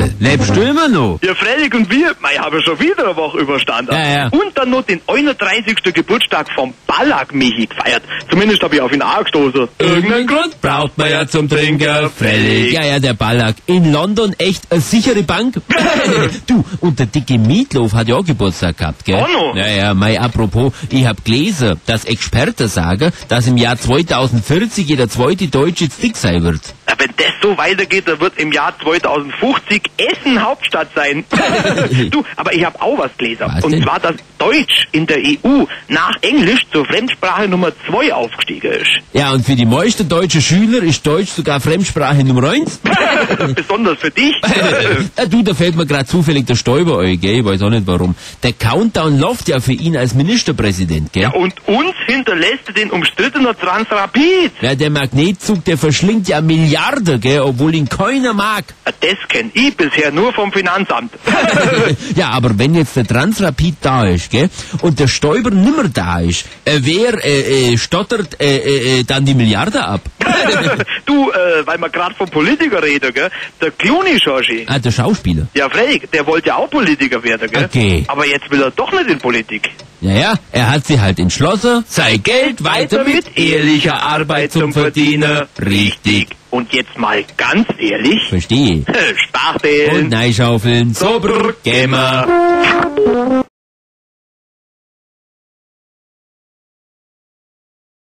Lebst du immer noch? Ja, freilich und wir, ich habe schon wieder eine Woche überstanden. Ja. Und dann noch den 31. Geburtstag vom Ballack Michi gefeiert. Zumindest habe ich auf ihn angestoßen. Irgendeinen Grund braucht man ja zum Trinken, freilich. Ja, der Ballack. In London echt eine sichere Bank. Du, und der dicke Meatloaf hat ja auch Geburtstag gehabt, gell? Oh no. Ja, apropos, ich hab gelesen, dass Experten sagen, dass im Jahr 2040 jeder zweite Deutsche jetzt dick sein wird. Ja, wenn das so weitergeht, dann wird im Jahr 2050 Essen Hauptstadt sein. Du, aber ich habe auch was gelesen. Was und denn? zwar, dass Deutsch in der EU nach Englisch zur Fremdsprache Nummer 2 aufgestiegen ist. Ja, und für die meisten deutschen Schüler ist Deutsch sogar Fremdsprache Nummer 1. Besonders für dich. Du, da fällt mir gerade zufällig der Stäuber ein, gell? Ich weiß auch nicht warum. Der Countdown läuft ja für ihn als Ministerpräsident, gell? Ja, und uns hinterlässt er den umstrittenen Transrapid. Ja, der Magnetzug, der verschlingt ja Milliarden, gell? Obwohl ihn keiner mag. Das kenn ich bisher nur vom Finanzamt. Ja, aber wenn jetzt der Transrapid da ist, gell? Und der Stäuber nimmer da ist, wer stottert dann die Milliarden ab? Du, weil wir gerade vom Politiker reden, gell? Der Clooney, Schorchi. Ah, der Schauspieler. Ja, freilich, der wollte ja auch Politiker werden, gell? Okay. Aber jetzt will er doch nicht in Politik. Ja, er hat sich halt entschlossen, sein Geld weiter mit ehrlicher Arbeit zum Verdienen. Richtig. Und jetzt mal ganz ehrlich. Verstehe. Spachteln. Und neischaufeln. So, brr, gehen wir.